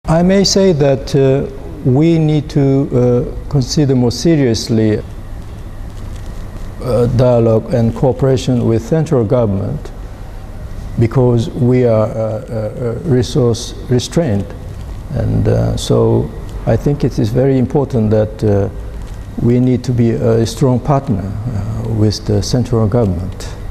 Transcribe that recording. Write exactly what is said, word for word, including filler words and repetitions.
I may say that uh, we need to uh, consider more seriously uh, dialogue and cooperation with central government, because we are uh, uh, resource restrained, and uh, so I think it is very important that uh, we need to be a strong partner uh, with the central government.